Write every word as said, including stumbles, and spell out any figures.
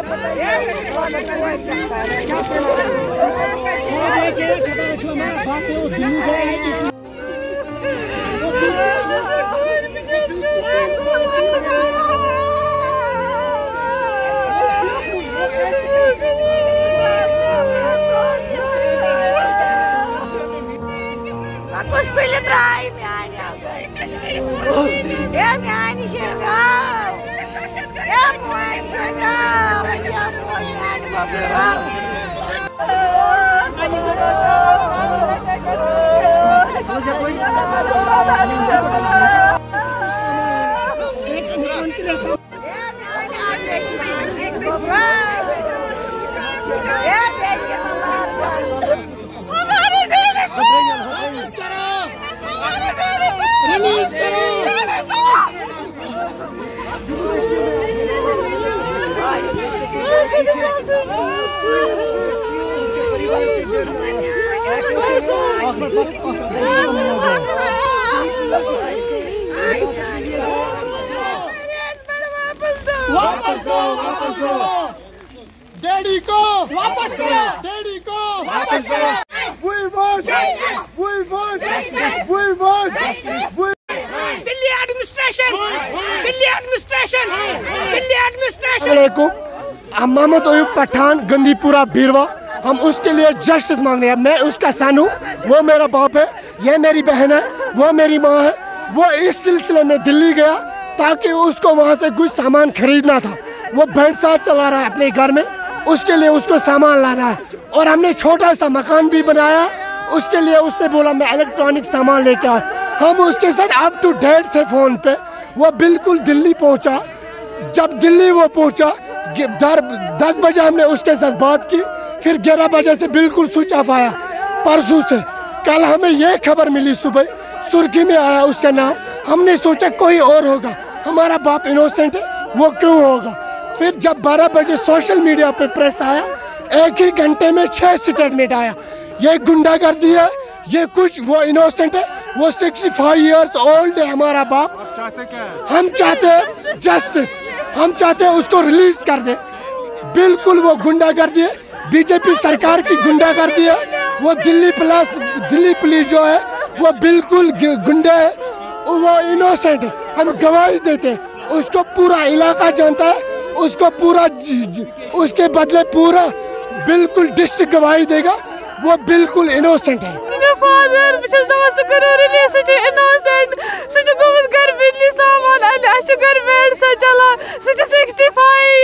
Kus pilih terakhir mianya, ya mianya siapa? Ya main saja, ya main saja. Release करो। वापस दो, वापस दो, डैडी को वापस करो, डैडी को वापस करो। We want justice. We want justice. We want justice. Delhi administration, Delhi administration, Delhi administration. वालेकुम, मोहम्मद अयूब पठान, गंदीपुरा बीरवा। हम उसके लिए जस्टिस मांग रहे हैं। मैं उसका सन हूँ, वो मेरा बाप है, ये मेरी बहन है, वो मेरी माँ है। वो इस सिलसिले में दिल्ली गया ताकि उसको वहाँ से कुछ सामान खरीदना था। वो बैंड साथ चला रहा है अपने घर में, उसके लिए उसको सामान लाना है। और हमने छोटा सा मकान भी बनाया, उसके लिए उसने बोला मैं इलेक्ट्रॉनिक सामान लेकर आया। हम उसके साथ अप टू डेट थे फ़ोन पे। वो बिल्कुल दिल्ली पहुंचा। जब दिल्ली वो पहुंचा, दर दस बजे हमने उसके साथ बात की, फिर ग्यारह बजे से बिल्कुल स्विच ऑफ आया। परसों से कल हमें ये खबर मिली, सुबह सुर्खी में आया उसका नाम। हमने सोचा कोई और होगा, हमारा बाप इनोसेंट है, वो क्यों होगा। फिर जब बारह बजे सोशल मीडिया पे प्रेस आया, एक ही घंटे में छह स्टेटमेंट आया। ये गुंडागर्दी है, ये कुछ, वो इनोसेंट है, वो सिक्सटी फाइव ईयर्स ओल्ड है हमारा बाप। चाहते क्या है? हम चाहते हैं जस्टिस, हम चाहते हैं उसको रिलीज कर दे। बिल्कुल वो गुंडागर्दी है, बीजेपी सरकार की गुंडागर्दी है। वो दिल्ली प्लस दिल्ली पुलिस जो है वो बिल्कुल गुंडे है, वो इनोसेंट है। हम गवाही देते हैं, उसको पूरा इलाका जानता है, उसको पूरा ज, ज, उसके बदले पूरा बिल्कुल डिस्ट्रिक्ट गवाही देगा। वो बिल्कुल इनोसेंट है। फादर बचस दास करो रिलीज से इनोसेंट से बहुत घर बिल्ली सामान अल अशगर वेड से चला से सिक्सटी फाइव